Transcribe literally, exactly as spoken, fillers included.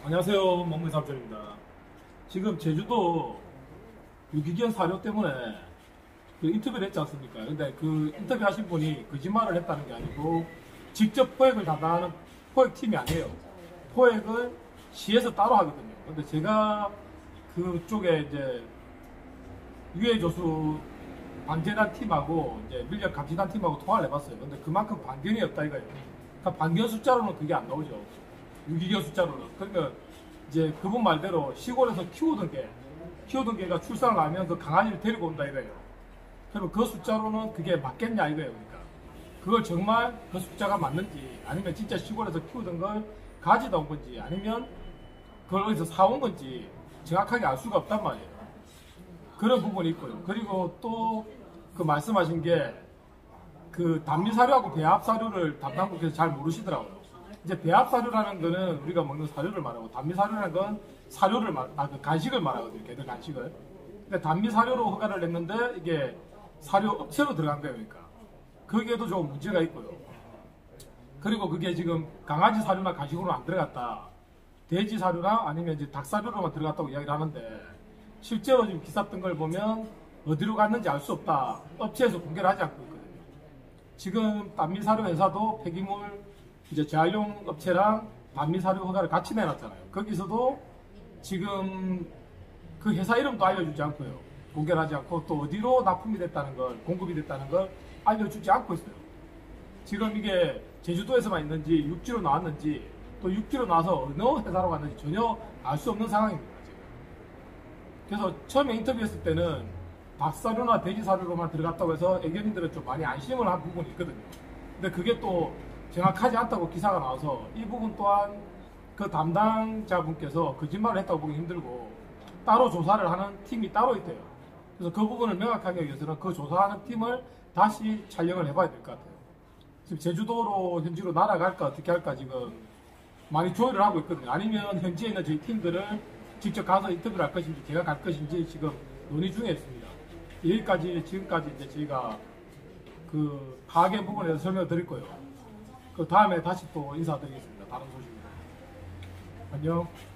안녕하세요. 먹물삼촌입니다. 지금 제주도 유기견 사료 때문에 그 인터뷰를 했지 않습니까? 근데 그 인터뷰 하신 분이 거짓말을 했다는 게 아니고 직접 포획을 담당하는 포획팀이 아니에요. 포획을 시에서 따로 하거든요. 근데 제가 그쪽에 이제 유해조수 방제단 팀하고 이제 밀렵 감시단 팀하고 통화를 해봤어요. 근데 그만큼 반견이 없다 이거예요. 그러니까 반견 숫자로는 그게 안 나오죠. 유기견 숫자로는. 그러니까 이제 그분 말대로 시골에서 키우던 개, 키우던 개가 출산을 하면 그 강아지를 데리고 온다 이거예요. 그럼 그 숫자로는 그게 맞겠냐 이거예요. 그러니까 그걸 정말 그 숫자가 맞는지, 아니면 진짜 시골에서 키우던 걸 가져다 온 건지, 아니면 그걸 어디서 사온 건지 정확하게 알 수가 없단 말이에요. 그런 부분이 있고요. 그리고 또 그 말씀하신 게 그 단미 사료하고 배합 사료를 담당국에서 잘 모르시더라고요. 이제 배합 사료라는 거는 우리가 먹는 사료를 말하고, 단미 사료라는 건 사료를 말, 아, 그 간식을 말하거든요. 걔들 간식을. 근데 단미 사료로 허가를 냈는데 이게 사료 업체로 들어간 거예요. 그러니까 거기에도 좀 문제가 있고요. 그리고 그게 지금 강아지 사료나 간식으로 안 들어갔다, 돼지 사료나 아니면 이제 닭 사료로만 들어갔다고 이야기를 하는데, 실제로 지금 기사 뜬 걸 보면 어디로 갔는지 알 수 없다. 업체에서 공개를 하지 않고 있거든요. 지금 단미 사료 회사도 폐기물 이제 재활용 업체랑 단미 사료 허가를 같이 내놨잖아요. 거기서도 지금 그 회사 이름도 알려주지 않고요. 공개를 하지 않고, 또 어디로 납품이 됐다는 걸, 공급이 됐다는 걸 알려주지 않고 있어요. 지금 이게 제주도에서만 있는지 육지로 나왔는지, 또 육지로 나와서 어느 회사로 갔는지 전혀 알 수 없는 상황입니다. 지금. 그래서 처음에 인터뷰했을 때는 닭사료나 돼지사료로만 들어갔다고 해서 애견인들은 좀 많이 안심을 한 부분이 있거든요. 근데 그게 또 정확하지 않다고 기사가 나와서 이 부분 또한 그 담당자분께서 거짓말을 했다고 보기 힘들고, 따로 조사를 하는 팀이 따로 있대요. 그래서 그 부분을 명확하게 하기 위해서는 그 조사하는 팀을 다시 촬영을 해봐야 될 것 같아요. 지금 제주도로 현지로 날아갈까 어떻게 할까 지금 많이 조율을 하고 있거든요. 아니면 현지에 있는 저희 팀들을 직접 가서 인터뷰를 할 것인지 제가 갈 것인지 지금 논의 중에 있습니다. 여기까지 지금까지 이제 저희가 그 파괴 부분에 대해서 설명을 드릴 거예요. 그 다음에 다시 또 인사드리겠습니다. 다른 소식입니다. 안녕.